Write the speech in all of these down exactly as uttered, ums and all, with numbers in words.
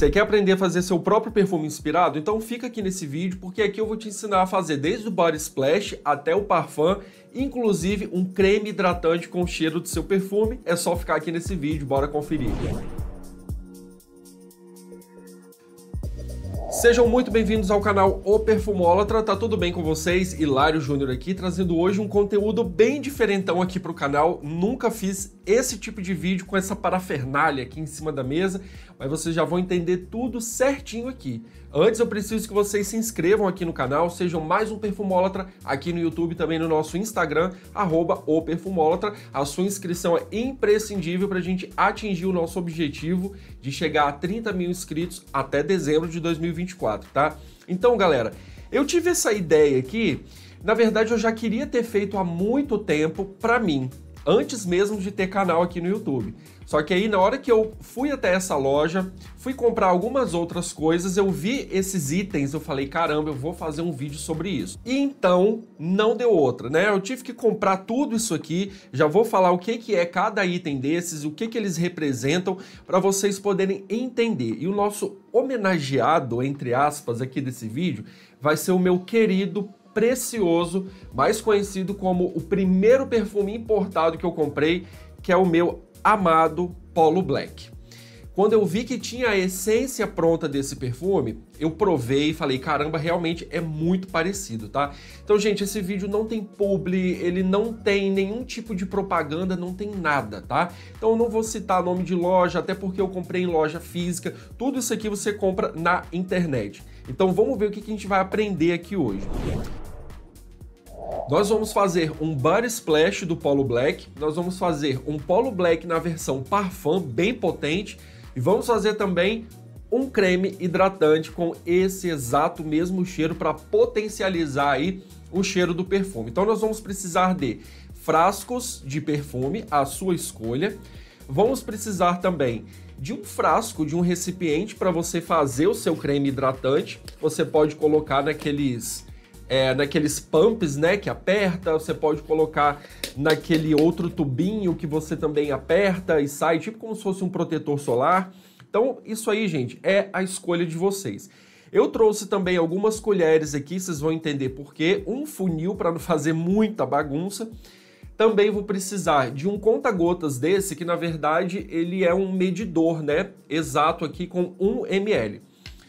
Você quer aprender a fazer seu próprio perfume inspirado? Então fica aqui nesse vídeo, porque aqui eu vou te ensinar a fazer desde o body splash até o parfum, inclusive um creme hidratante com o cheiro do seu perfume. É só ficar aqui nesse vídeo, bora conferir. Sejam muito bem-vindos ao canal O Perfumólatra, tá tudo bem com vocês? Hilário Júnior aqui, trazendo hoje um conteúdo bem diferentão aqui pro canal. Nunca fiz esse tipo de vídeo com essa parafernália aqui em cima da mesa, mas vocês já vão entender tudo certinho aqui. Antes eu preciso que vocês se inscrevam aqui no canal, sejam mais um Perfumólatra aqui no YouTube, também no nosso Instagram, arroba O Perfumólatra. A sua inscrição é imprescindível para a gente atingir o nosso objetivo de chegar a trinta mil inscritos até dezembro de dois mil e vinte e quatro, tá? Então, galera, eu tive essa ideia aqui, na verdade eu já queria ter feito há muito tempo para mim, antes mesmo de ter canal aqui no YouTube. Só que aí, na hora que eu fui até essa loja, fui comprar algumas outras coisas, eu vi esses itens, eu falei, caramba, eu vou fazer um vídeo sobre isso. E então, não deu outra, né? Eu tive que comprar tudo isso aqui, já vou falar o que que é cada item desses, o que que eles representam, para vocês poderem entender. E o nosso homenageado, entre aspas, aqui desse vídeo, vai ser o meu querido precioso, mais conhecido como o primeiro perfume importado que eu comprei, que é o meu amado Polo Black. Quando eu vi que tinha a essência pronta desse perfume, eu provei e falei, caramba, realmente é muito parecido, tá? Então, gente, esse vídeo não tem publi, ele não tem nenhum tipo de propaganda, não tem nada, tá? Então eu não vou citar nome de loja, até porque eu comprei em loja física, tudo isso aqui você compra na internet. Então vamos ver o que a gente vai aprender aqui hoje. Nós vamos fazer um body splash do Polo Black, nós vamos fazer um Polo Black na versão parfum bem potente e vamos fazer também um creme hidratante com esse exato mesmo cheiro para potencializar aí o cheiro do perfume. Então nós vamos precisar de frascos de perfume, à sua escolha. Vamos precisar também de um frasco, de um recipiente para você fazer o seu creme hidratante. Você pode colocar naqueles... É, naqueles pumps, né, que aperta, você pode colocar naquele outro tubinho que você também aperta e sai, tipo como se fosse um protetor solar. Então, isso aí, gente, é a escolha de vocês. Eu trouxe também algumas colheres aqui, vocês vão entender por quê, um funil para não fazer muita bagunça. Também vou precisar de um conta-gotas desse, que na verdade ele é um medidor, né, exato aqui com um mililitro.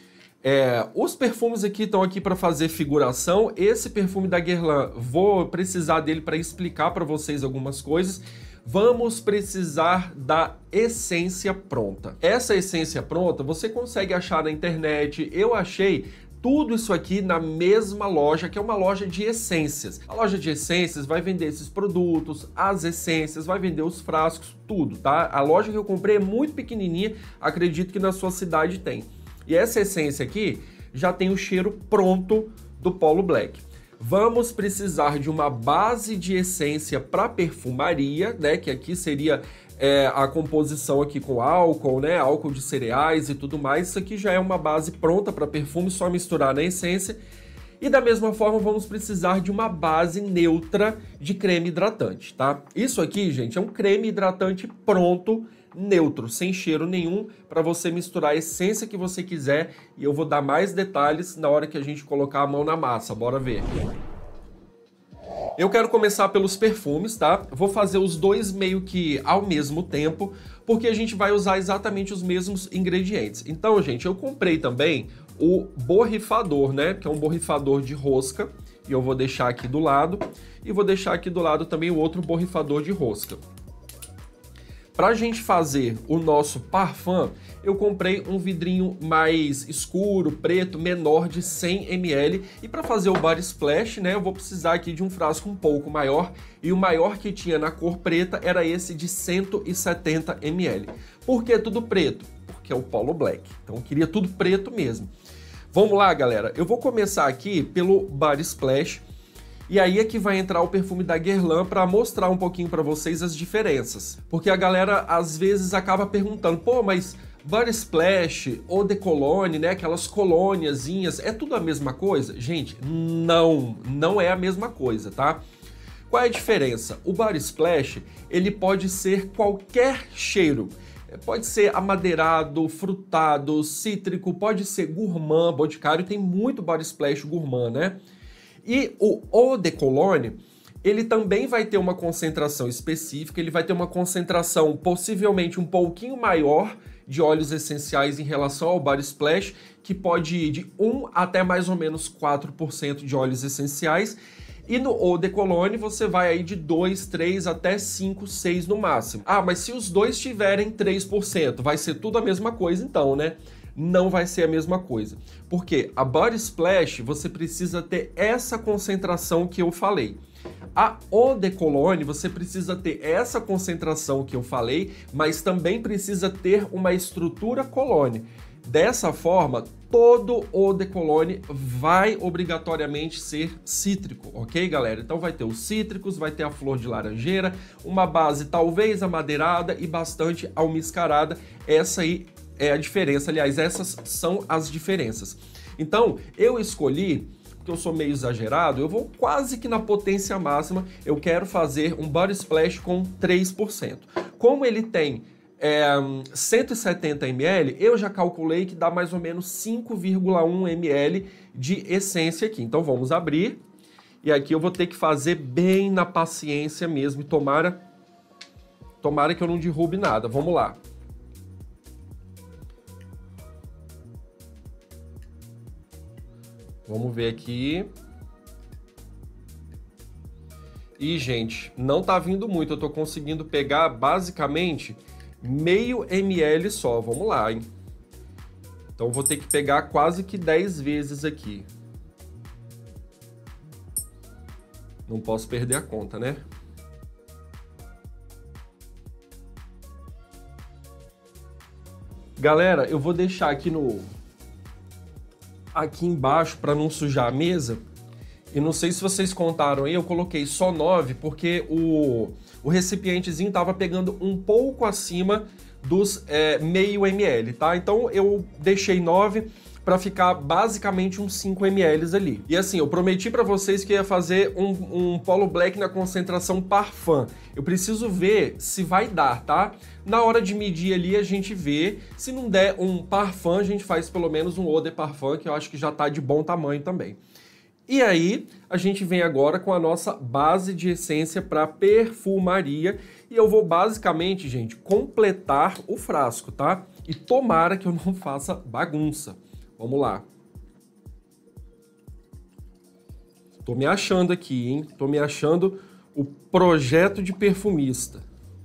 É, os perfumes aqui estão aqui para fazer figuração. Esse perfume da Guerlain, vou precisar dele para explicar para vocês algumas coisas. Vamos precisar da essência pronta. Essa essência pronta você consegue achar na internet. Eu achei tudo isso aqui na mesma loja, que é uma loja de essências. A loja de essências vai vender esses produtos, as essências, vai vender os frascos, tudo, tá? A loja que eu comprei é muito pequenininha, acredito que na sua cidade tem. E essa essência aqui já tem o cheiro pronto do Polo Black. Vamos precisar de uma base de essência para perfumaria, né? Que aqui seria é, a composição aqui com álcool, né? Álcool de cereais e tudo mais. Isso aqui já é uma base pronta para perfume, só misturar na essência. E da mesma forma vamos precisar de uma base neutra de creme hidratante, tá? Isso aqui, gente, é um creme hidratante pronto, neutro, sem cheiro nenhum, para você misturar a essência que você quiser, e eu vou dar mais detalhes na hora que a gente colocar a mão na massa, bora ver. Eu quero começar pelos perfumes, tá? Vou fazer os dois meio que ao mesmo tempo, porque a gente vai usar exatamente os mesmos ingredientes. Então, gente, eu comprei também o borrifador, né? Que é um borrifador de rosca, e eu vou deixar aqui do lado, e vou deixar aqui do lado também o outro borrifador de rosca. Para a gente fazer o nosso parfum, eu comprei um vidrinho mais escuro, preto, menor de cem mililitros. E para fazer o body splash, né, eu vou precisar aqui de um frasco um pouco maior. E o maior que tinha na cor preta era esse de cento e setenta mililitros. Por que tudo preto? Porque é o Polo Black. Então eu queria tudo preto mesmo. Vamos lá, galera. Eu vou começar aqui pelo body splash. E aí é que vai entrar o perfume da Guerlain para mostrar um pouquinho para vocês as diferenças. Porque a galera às vezes acaba perguntando, pô, mas body splash, eau de cologne, né, aquelas colôniazinhas, é tudo a mesma coisa? Gente, não, não é a mesma coisa, tá? Qual é a diferença? O body splash, ele pode ser qualquer cheiro. Pode ser amadeirado, frutado, cítrico, pode ser gourmand, Boticário tem muito body splash gourmand, né? E o Eau de Cologne, ele também vai ter uma concentração específica, ele vai ter uma concentração possivelmente um pouquinho maior de óleos essenciais em relação ao body splash, que pode ir de um até mais ou menos quatro por cento de óleos essenciais. E no Eau de Cologne você vai aí de dois, três até cinco, seis no máximo. Ah, mas se os dois tiverem três por cento, vai ser tudo a mesma coisa então, né? Não vai ser a mesma coisa. Porque a Body Splash, você precisa ter essa concentração que eu falei. A Eau de Cologne, você precisa ter essa concentração que eu falei, mas também precisa ter uma estrutura Cologne. Dessa forma, todo Eau de Cologne vai obrigatoriamente ser cítrico, ok, galera? Então vai ter os cítricos, vai ter a flor de laranjeira, uma base talvez amadeirada e bastante almiscarada. Essa aí é a diferença, aliás, essas são as diferenças. Então, eu escolhi, porque eu sou meio exagerado, eu vou quase que na potência máxima, eu quero fazer um Body Splash com três por cento. Como ele tem É, cento e setenta mililitros, eu já calculei que dá mais ou menos cinco vírgula um mililitros de essência aqui. Então vamos abrir, e aqui eu vou ter que fazer bem na paciência mesmo, e tomara, tomara que eu não derrube nada. Vamos lá. Vamos ver aqui. E, gente, não tá vindo muito, eu tô conseguindo pegar basicamente meio ml só, vamos lá, hein? Então vou ter que pegar quase que dez vezes aqui. Não posso perder a conta, né? Galera, eu vou deixar aqui no aqui embaixo para não sujar a mesa. E não sei se vocês contaram aí, eu coloquei só nove porque o, o recipientezinho estava pegando um pouco acima dos é, meio ml, tá? Então eu deixei nove para ficar basicamente uns cinco mililitros ali. E assim, eu prometi para vocês que ia fazer um, um Polo Black na concentração Parfum. Eu preciso ver se vai dar, tá? Na hora de medir ali a gente vê. Se não der um Parfum, a gente faz pelo menos um Eau de Parfum, que eu acho que já tá de bom tamanho também. E aí, a gente vem agora com a nossa base de essência para perfumaria. E eu vou basicamente, gente, completar o frasco, tá? E tomara que eu não faça bagunça. Vamos lá. Tô me achando aqui, hein? Tô me achando o projeto de perfumista.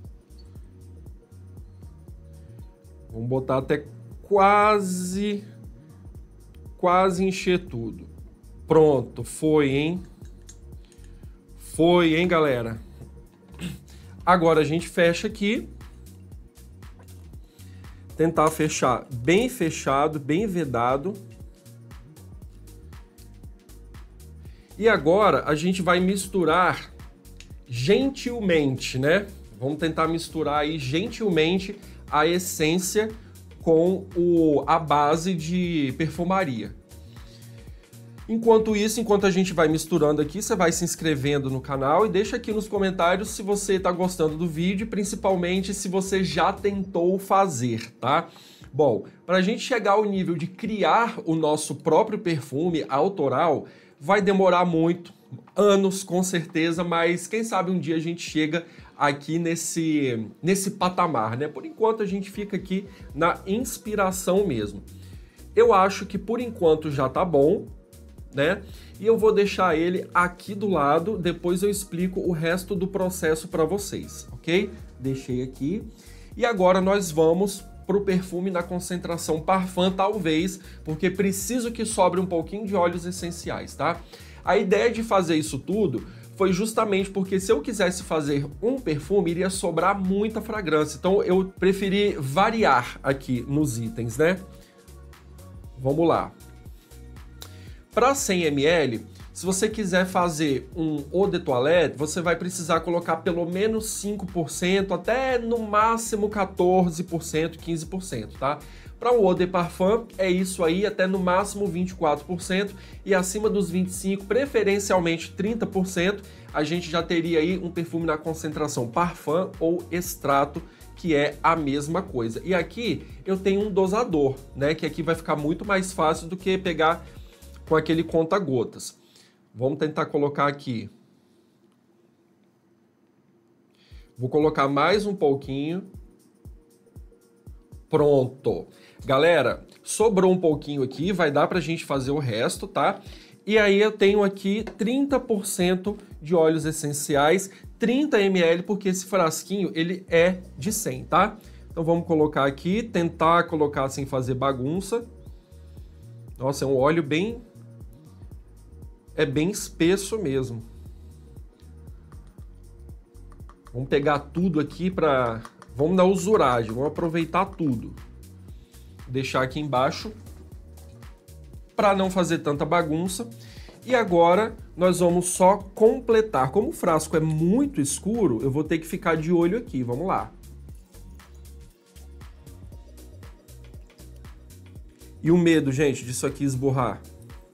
Vamos botar até quase... Quase encher tudo. Pronto, foi, hein? Foi, hein, galera? Agora a gente fecha aqui. Tentar fechar bem fechado, bem vedado. E agora a gente vai misturar gentilmente, né? Vamos tentar misturar aí gentilmente a essência com o, a base de perfumaria. Enquanto isso, enquanto a gente vai misturando aqui, você vai se inscrevendo no canal e deixa aqui nos comentários se você está gostando do vídeo, principalmente se você já tentou fazer, tá? Bom, para a gente chegar ao nível de criar o nosso próprio perfume autoral, vai demorar muito, anos com certeza, mas quem sabe um dia a gente chega aqui nesse, nesse patamar, né? Por enquanto a gente fica aqui na inspiração mesmo. Eu acho que por enquanto já tá bom, né? E eu vou deixar ele aqui do lado, depois eu explico o resto do processo para vocês, ok? Deixei aqui. E agora nós vamos para o perfume na concentração Parfum, talvez, porque preciso que sobre um pouquinho de óleos essenciais, tá? A ideia de fazer isso tudo foi justamente porque se eu quisesse fazer um perfume, iria sobrar muita fragrância. Então eu preferi variar aqui nos itens, né? Vamos lá. Para cem mililitros, se você quiser fazer um eau de toilette, você vai precisar colocar pelo menos cinco por cento, até no máximo quatorze por cento, quinze por cento, tá? Para o eau de parfum, é isso aí, até no máximo vinte e quatro por cento, e acima dos vinte e cinco por cento, preferencialmente trinta por cento, a gente já teria aí um perfume na concentração parfum ou extrato, que é a mesma coisa. E aqui eu tenho um dosador, né? Que aqui vai ficar muito mais fácil do que pegar com aquele conta-gotas. Vamos tentar colocar aqui. Vou colocar mais um pouquinho. Pronto. Galera, sobrou um pouquinho aqui, vai dar pra gente fazer o resto, tá? E aí eu tenho aqui trinta por cento de óleos essenciais, trinta mililitros, porque esse frasquinho ele é de cem, tá? Então vamos colocar aqui, tentar colocar sem fazer bagunça. Nossa, é um óleo bem... é bem espesso mesmo. Vamos pegar tudo aqui para... vamos dar usuragem, vamos aproveitar tudo. Deixar aqui embaixo para não fazer tanta bagunça. E agora nós vamos só completar. Como o frasco é muito escuro, eu vou ter que ficar de olho aqui. Vamos lá. E o medo, gente, disso aqui esborrar?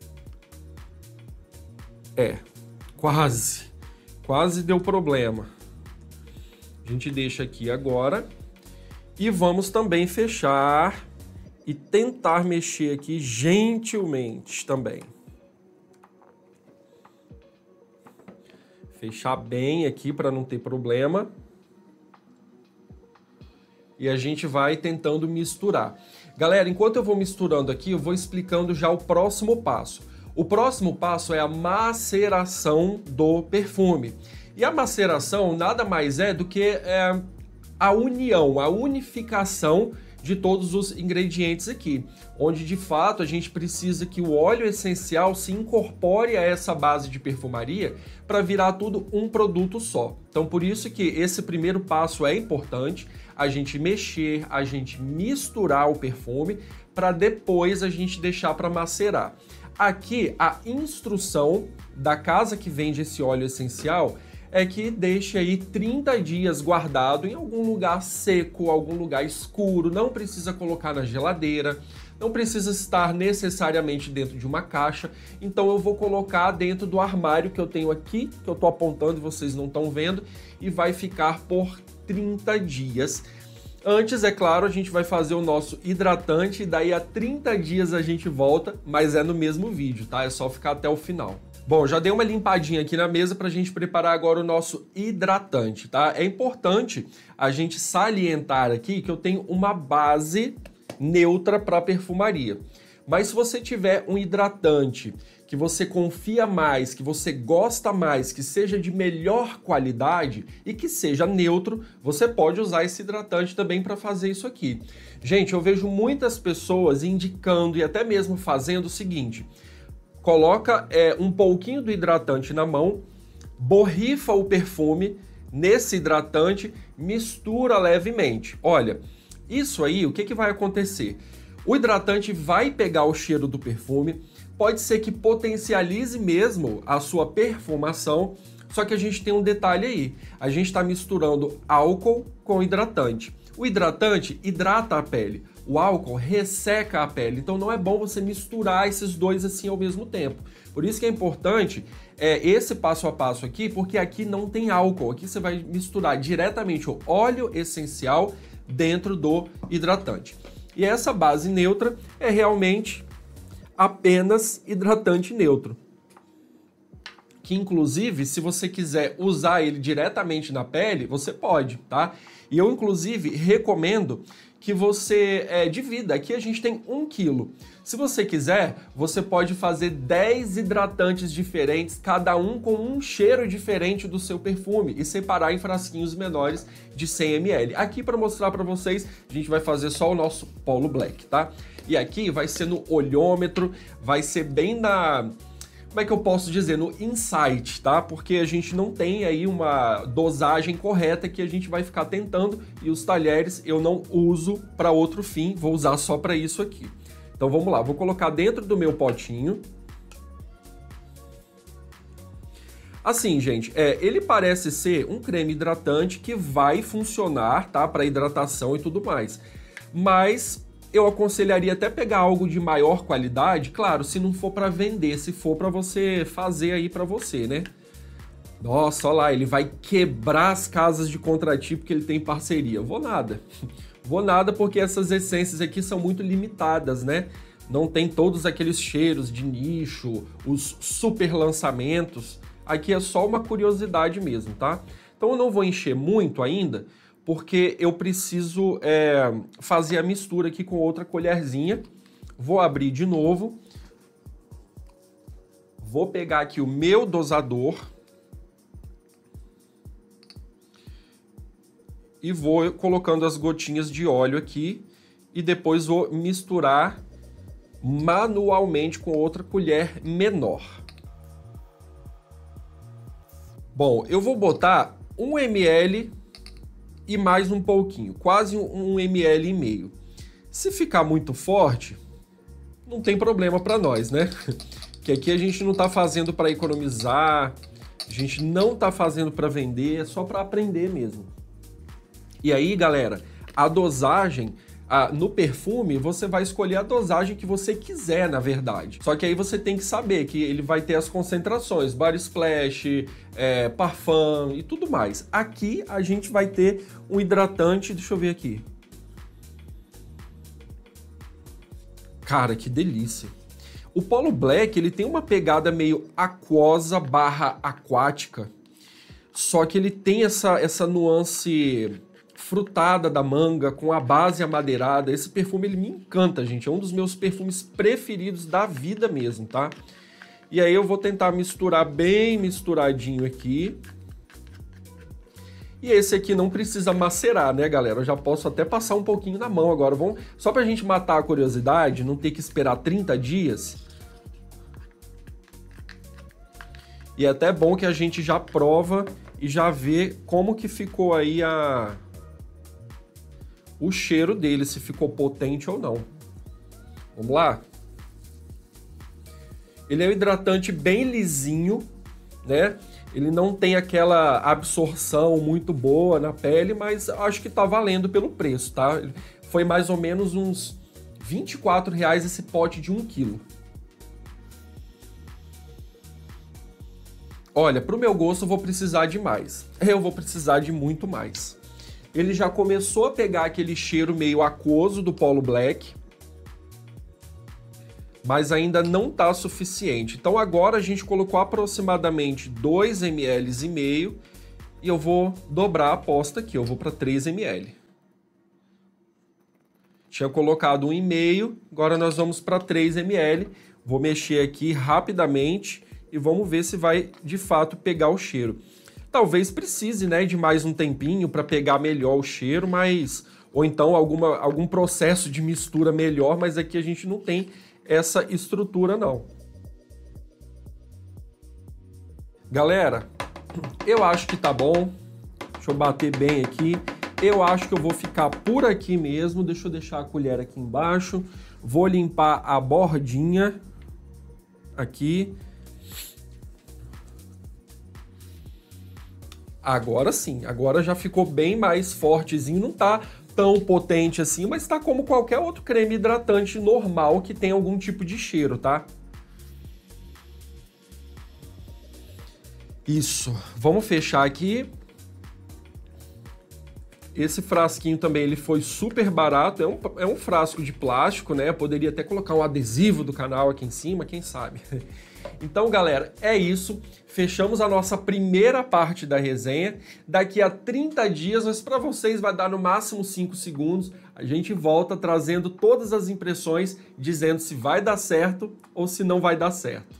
É, quase. Quase deu problema. A gente deixa aqui agora. E vamos também fechar e tentar mexer aqui gentilmente também. Fechar bem aqui para não ter problema. E a gente vai tentando misturar. Galera, enquanto eu vou misturando aqui, eu vou explicando já o próximo passo. O próximo passo é a maceração do perfume. E a maceração nada mais é do que é, a união, a unificação de todos os ingredientes aqui, onde de fato a gente precisa que o óleo essencial se incorpore a essa base de perfumaria para virar tudo um produto só. Então por isso que esse primeiro passo é importante, a gente mexer, a gente misturar o perfume para depois a gente deixar para macerar. Aqui a instrução da casa que vende esse óleo essencial é que deixe aí trinta dias guardado em algum lugar seco, algum lugar escuro, não precisa colocar na geladeira, não precisa estar necessariamente dentro de uma caixa, então eu vou colocar dentro do armário que eu tenho aqui, que eu tô apontando e vocês não estão vendo, e vai ficar por trinta dias. Antes, é claro, a gente vai fazer o nosso hidratante e daí a trinta dias a gente volta, mas é no mesmo vídeo, tá? É só ficar até o final. Bom, já dei uma limpadinha aqui na mesa para a gente preparar agora o nosso hidratante, tá? É importante a gente salientar aqui que eu tenho uma base neutra para perfumaria. Mas se você tiver um hidratante que você confia mais, que você gosta mais, que seja de melhor qualidade e que seja neutro, você pode usar esse hidratante também para fazer isso aqui. Gente, eu vejo muitas pessoas indicando e até mesmo fazendo o seguinte: coloca é, um pouquinho do hidratante na mão, borrifa o perfume nesse hidratante, mistura levemente. Olha, isso aí, o que, que vai acontecer? O hidratante vai pegar o cheiro do perfume, pode ser que potencialize mesmo a sua perfumação, só que a gente tem um detalhe aí. A gente está misturando álcool com hidratante. O hidratante hidrata a pele. O álcool resseca a pele, então não é bom você misturar esses dois assim ao mesmo tempo. Por isso que é importante é, esse passo a passo aqui, porque aqui não tem álcool. Aqui você vai misturar diretamente o óleo essencial dentro do hidratante. E essa base neutra é realmente apenas hidratante neutro. Que inclusive, se você quiser usar ele diretamente na pele, você pode, tá? E eu inclusive recomendo que você é, divida. Aqui a gente tem um quilo. Se você quiser, você pode fazer dez hidratantes diferentes, cada um com um cheiro diferente do seu perfume e separar em frasquinhos menores de cem mililitros. Aqui, para mostrar para vocês, a gente vai fazer só o nosso Polo Black, tá? E aqui vai ser no olhômetro, vai ser bem na... como é que eu posso dizer? No insight, tá? Porque a gente não tem aí uma dosagem correta que a gente vai ficar tentando, e os talheres eu não uso para outro fim, vou usar só para isso aqui. Então vamos lá, vou colocar dentro do meu potinho. Assim, gente, é, ele parece ser um creme hidratante que vai funcionar, tá? Para hidratação e tudo mais. Mas eu aconselharia até pegar algo de maior qualidade, claro, se não for para vender, se for para você fazer aí para você, né? Nossa, olha lá, ele vai quebrar as casas de contratipo que ele tem parceria. Vou nada. Vou nada porque essas essências aqui são muito limitadas, né? Não tem todos aqueles cheiros de nicho, os super lançamentos. Aqui é só uma curiosidade mesmo, tá? Então eu não vou encher muito ainda, porque eu preciso é, fazer a mistura aqui com outra colherzinha. Vou abrir de novo. Vou pegar aqui o meu dosador. E vou colocando as gotinhas de óleo aqui. E depois vou misturar manualmente com outra colher menor. Bom, eu vou botar um mililitro e mais um pouquinho, quase um mililitro e meio. Se ficar muito forte, não tem problema para nós, né? Que aqui a gente não tá fazendo para economizar, a gente não tá fazendo para vender, é só para aprender mesmo. E aí, galera, a dosagem ah, no perfume, você vai escolher a dosagem que você quiser, na verdade. Só que aí você tem que saber que ele vai ter as concentrações, body splash, é, parfum e tudo mais. Aqui a gente vai ter um hidratante, deixa eu ver aqui. Cara, que delícia. O Polo Black, ele tem uma pegada meio aquosa barra aquática, só que ele tem essa, essa nuance frutada da manga, com a base amadeirada. Esse perfume, ele me encanta, gente. É um dos meus perfumes preferidos da vida mesmo, tá? E aí eu vou tentar misturar bem misturadinho aqui. E esse aqui não precisa macerar, né, galera? Eu já posso até passar um pouquinho na mão agora. Vamos... Só pra gente matar a curiosidade, não ter que esperar trinta dias. E é até bom que a gente já prova e já vê como que ficou aí a... o cheiro dele, se ficou potente ou não. Vamos lá? Ele é um hidratante bem lisinho, né? Ele não tem aquela absorção muito boa na pele, mas acho que tá valendo pelo preço, tá? Foi mais ou menos uns vinte e quatro reais esse pote de um quilo. Olha, pro meu gosto eu vou precisar de mais. Eu vou precisar de muito mais. Ele já começou a pegar aquele cheiro meio aquoso do Polo Black, mas ainda não tá suficiente. Então agora a gente colocou aproximadamente dois mililitros e meio e eu vou dobrar a aposta aqui, eu vou para três mililitros. Tinha colocado um e meio, agora nós vamos para três mililitros. Vou mexer aqui rapidamente e vamos ver se vai de fato pegar o cheiro. Talvez precise, né, de mais um tempinho para pegar melhor o cheiro, mas ou então alguma, algum processo de mistura melhor, mas aqui a gente não tem essa estrutura não. Galera, eu acho que tá bom. Deixa eu bater bem aqui. Eu acho que eu vou ficar por aqui mesmo. Deixa eu deixar a colher aqui embaixo. Vou limpar a bordinha aqui. Agora sim, agora já ficou bem mais fortezinho, não tá tão potente assim, mas tá como qualquer outro creme hidratante normal que tem algum tipo de cheiro, tá? Isso, vamos fechar aqui. Esse frasquinho também, ele foi super barato, é um, é um frasco de plástico, né? Poderia até colocar um adesivo do canal aqui em cima, quem sabe? Então, galera, é isso. Fechamos a nossa primeira parte da resenha. Daqui a trinta dias, mas para vocês vai dar no máximo cinco segundos. A gente volta trazendo todas as impressões, dizendo se vai dar certo ou se não vai dar certo.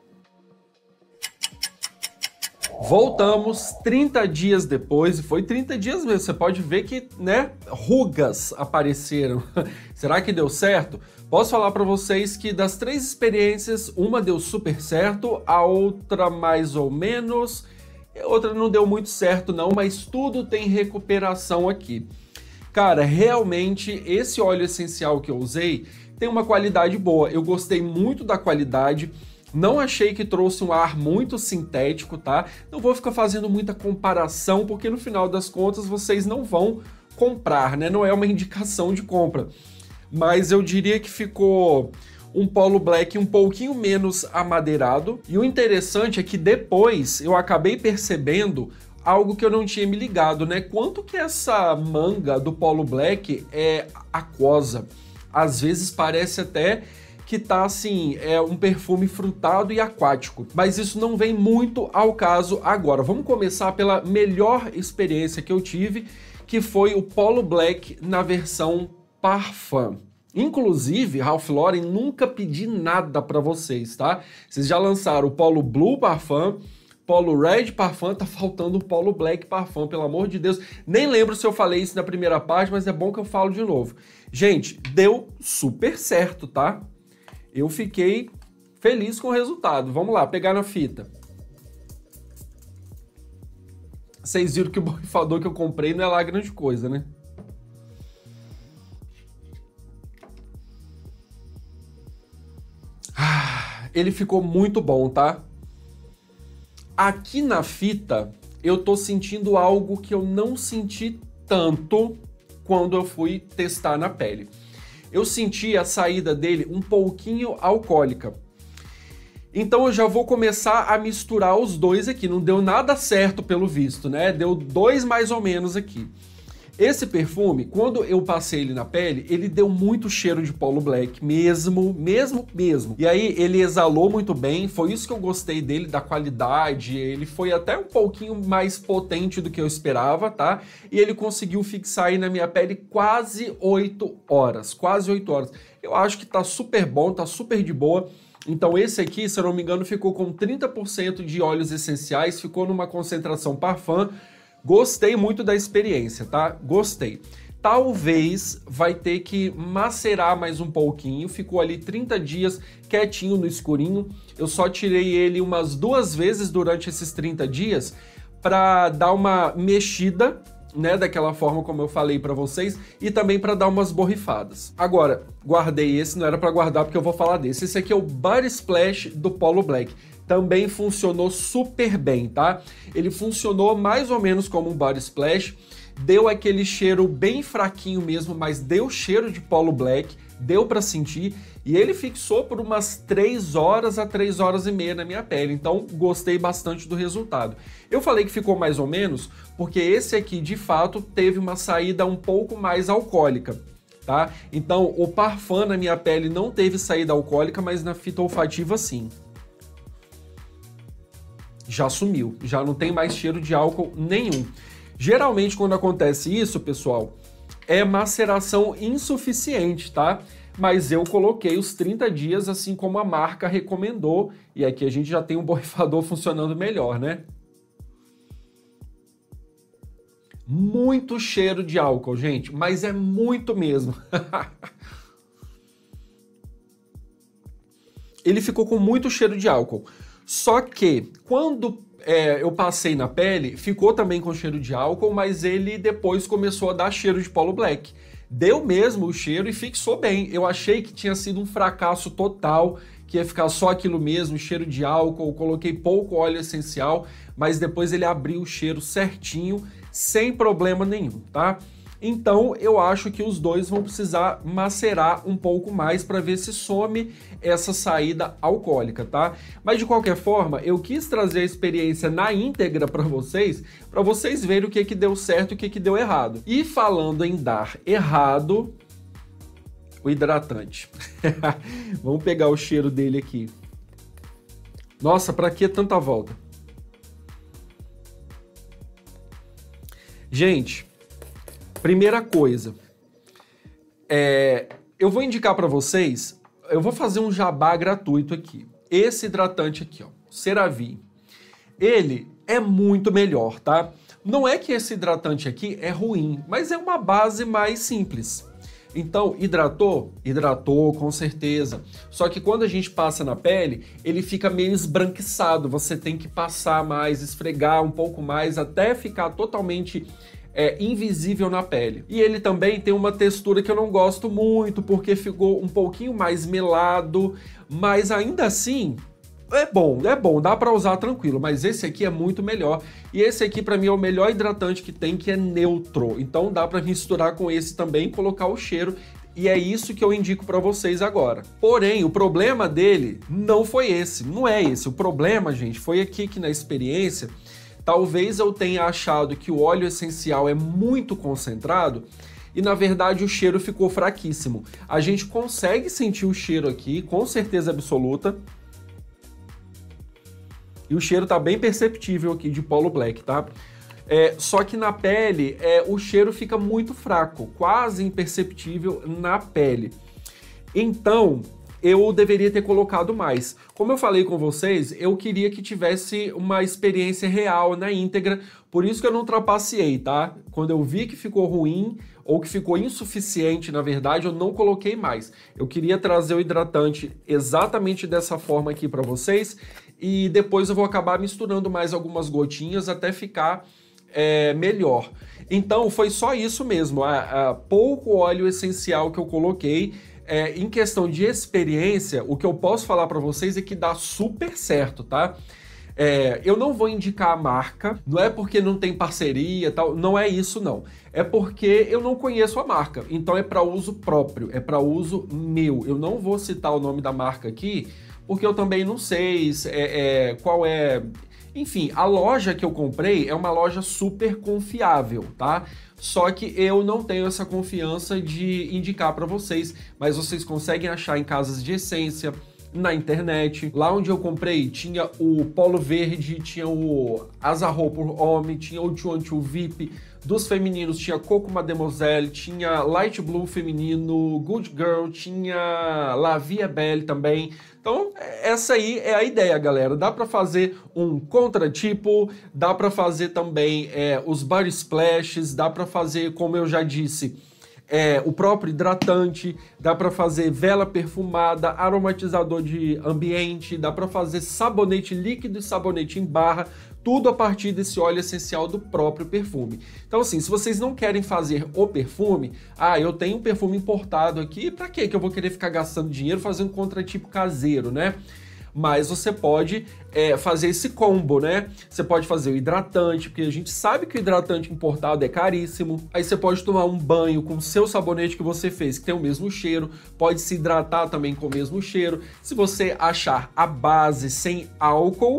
Voltamos trinta dias depois, e foi trinta dias mesmo, você pode ver que, né, rugas apareceram. Será que deu certo? Posso falar para vocês que das três experiências, uma deu super certo, a outra mais ou menos, a outra não deu muito certo não, mas tudo tem recuperação aqui. Cara, realmente esse óleo essencial que eu usei tem uma qualidade boa, eu gostei muito da qualidade. Não achei que trouxe um ar muito sintético, tá? Não vou ficar fazendo muita comparação, porque no final das contas vocês não vão comprar, né? Não é uma indicação de compra. Mas eu diria que ficou um Polo Black um pouquinho menos amadeirado. E o interessante é que depois eu acabei percebendo algo que eu não tinha me ligado, né? Quanto que essa manga do Polo Black é aquosa. Às vezes parece até que tá assim, é um perfume frutado e aquático. Mas isso não vem muito ao caso agora. Vamos começar pela melhor experiência que eu tive, que foi o Polo Black na versão Parfum. Inclusive, Ralph Lauren nunca pedi nada para vocês, tá? Vocês já lançaram o Polo Blue Parfum, Polo Red Parfum, tá faltando o Polo Black Parfum, pelo amor de Deus. Nem lembro se eu falei isso na primeira parte, mas é bom que eu falo de novo. Gente, deu super certo, tá? Eu fiquei feliz com o resultado. Vamos lá, pegar na fita. Vocês viram que o borrifador que eu comprei não é lá grande coisa, né? Ah, ele ficou muito bom, tá? Aqui na fita, eu tô sentindo algo que eu não senti tanto quando eu fui testar na pele. Eu senti a saída dele um pouquinho alcoólica. Então eu já vou começar a misturar os dois aqui. Não deu nada certo pelo visto, né? Deu dois mais ou menos aqui. Esse perfume, quando eu passei ele na pele, ele deu muito cheiro de Polo Black, mesmo, mesmo, mesmo. E aí ele exalou muito bem, foi isso que eu gostei dele, da qualidade, ele foi até um pouquinho mais potente do que eu esperava, tá? E ele conseguiu fixar aí na minha pele quase oito horas, quase oito horas. Eu acho que tá super bom, tá super de boa. Então esse aqui, se eu não me engano, ficou com trinta por cento de óleos essenciais, ficou numa concentração parfum. Gostei muito da experiência, tá? Gostei. Talvez vai ter que macerar mais um pouquinho, ficou ali trinta dias quietinho no escurinho. Eu só tirei ele umas duas vezes durante esses trinta dias para dar uma mexida, né, daquela forma como eu falei para vocês, e também para dar umas borrifadas. Agora, guardei esse, não era para guardar porque eu vou falar desse. Esse aqui é o Body Splash do Polo Black. Também funcionou super bem, tá? Ele funcionou mais ou menos como um Body Splash, deu aquele cheiro bem fraquinho mesmo, mas deu cheiro de Polo Black, deu para sentir, e ele fixou por umas três horas a três horas e meia na minha pele, então gostei bastante do resultado. Eu falei que ficou mais ou menos, porque esse aqui, de fato, teve uma saída um pouco mais alcoólica, tá? Então, o parfum na minha pele não teve saída alcoólica, mas na fita olfativa, sim. Já sumiu, já não tem mais cheiro de álcool nenhum. Geralmente, quando acontece isso, pessoal, é maceração insuficiente, tá? Mas eu coloquei os trinta dias, assim como a marca recomendou, e aqui a gente já tem um borrifador funcionando melhor, né? Muito cheiro de álcool, gente, mas é muito mesmo. Ele ficou com muito cheiro de álcool. Só que, quando é, eu passei na pele, ficou também com cheiro de álcool, mas ele depois começou a dar cheiro de Polo Black. Deu mesmo o cheiro e fixou bem. Eu achei que tinha sido um fracasso total, que ia ficar só aquilo mesmo, cheiro de álcool, coloquei pouco óleo essencial, mas depois ele abriu o cheiro certinho, sem problema nenhum, tá? Então, eu acho que os dois vão precisar macerar um pouco mais para ver se some essa saída alcoólica, tá? Mas, de qualquer forma, eu quis trazer a experiência na íntegra para vocês, para vocês verem o que que deu certo e o que que deu errado. E falando em dar errado, o hidratante. Vamos pegar o cheiro dele aqui. Nossa, para que tanta volta? Gente... Primeira coisa, é, eu vou indicar para vocês, eu vou fazer um jabá gratuito aqui. Esse hidratante aqui, ó, CeraVe, ele é muito melhor, tá? Não é que esse hidratante aqui é ruim, mas é uma base mais simples. Então, hidratou? Hidratou, com certeza. Só que quando a gente passa na pele, ele fica meio esbranquiçado. Você tem que passar mais, esfregar um pouco mais, até ficar totalmente... é invisível na pele. E ele também tem uma textura que eu não gosto muito, porque ficou um pouquinho mais melado, mas ainda assim, é bom, é bom, dá para usar tranquilo, mas esse aqui é muito melhor. E esse aqui para mim é o melhor hidratante que tem, que é neutro. Então dá para misturar com esse também, colocar o cheiro. E é isso que eu indico para vocês agora. Porém, o problema dele não foi esse, não é esse. O problema, gente, foi aqui que na experiência, talvez eu tenha achado que o óleo essencial é muito concentrado e, na verdade, o cheiro ficou fraquíssimo. A gente consegue sentir o cheiro aqui, com certeza absoluta. E o cheiro tá bem perceptível aqui de Polo Black, tá? É, só que na pele é, o cheiro fica muito fraco, quase imperceptível na pele. Então, eu deveria ter colocado mais. Como eu falei com vocês, eu queria que tivesse uma experiência real na íntegra, por isso que eu não trapaceei, tá? Quando eu vi que ficou ruim ou que ficou insuficiente, na verdade, eu não coloquei mais. Eu queria trazer o hidratante exatamente dessa forma aqui para vocês e depois eu vou acabar misturando mais algumas gotinhas até ficar É, melhor. Então foi só isso mesmo, a, a pouco óleo essencial que eu coloquei. É, em questão de experiência, o que eu posso falar para vocês é que dá super certo, tá? É, eu não vou indicar a marca, não é porque não tem parceria, tal, não é isso não. É porque eu não conheço a marca, então é para uso próprio, é para uso meu. Eu não vou citar o nome da marca aqui, porque eu também não sei é, é, qual é... Enfim, a loja que eu comprei é uma loja super confiável, tá? Só que eu não tenho essa confiança de indicar para vocês, mas vocês conseguem achar em casas de essência, na internet. Lá onde eu comprei tinha o Polo Verde, tinha o Azarro por Homem, tinha o dois dois V I P. Dos femininos tinha Coco Mademoiselle, tinha Light Blue feminino, Good Girl, tinha La Vie Belle também. Então, essa aí é a ideia, galera. Dá para fazer um contratipo, dá para fazer também é, os body splashes, dá para fazer, como eu já disse, É, o próprio hidratante, dá para fazer vela perfumada, aromatizador de ambiente, dá para fazer sabonete líquido e sabonete em barra, tudo a partir desse óleo essencial do próprio perfume. Então assim, se vocês não querem fazer o perfume, ah, eu tenho um perfume importado aqui, para que que eu vou querer ficar gastando dinheiro fazendo contratipo caseiro, né? Mas você pode é, fazer esse combo, né? Você pode fazer o hidratante, porque a gente sabe que o hidratante importado é caríssimo. Aí você pode tomar um banho com o seu sabonete que você fez, que tem o mesmo cheiro. Pode se hidratar também com o mesmo cheiro. Se você achar a base sem álcool,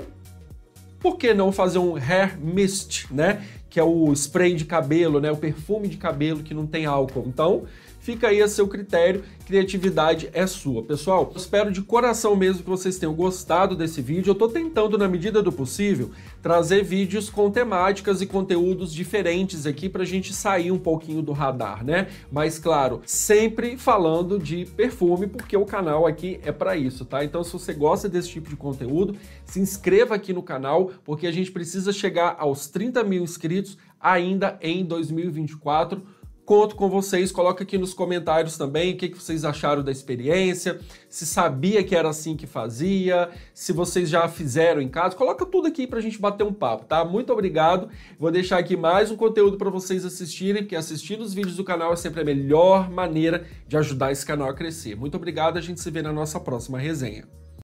por que não fazer um hair mist, né? Que é o spray de cabelo, né? O perfume de cabelo que não tem álcool. Então, fica aí a seu critério, criatividade é sua. Pessoal, eu espero de coração mesmo que vocês tenham gostado desse vídeo. Eu tô tentando, na medida do possível, trazer vídeos com temáticas e conteúdos diferentes aqui pra gente sair um pouquinho do radar, né? Mas, claro, sempre falando de perfume, porque o canal aqui é pra isso, tá? Então, se você gosta desse tipo de conteúdo, se inscreva aqui no canal, porque a gente precisa chegar aos trinta mil inscritos ainda em dois mil e vinte e quatro. Conto com vocês, coloca aqui nos comentários também o que, que vocês acharam da experiência, se sabia que era assim que fazia, se vocês já fizeram em casa, coloca tudo aqui pra gente bater um papo, tá? Muito obrigado, vou deixar aqui mais um conteúdo para vocês assistirem, porque assistindo os vídeos do canal é sempre a melhor maneira de ajudar esse canal a crescer. Muito obrigado, a gente se vê na nossa próxima resenha.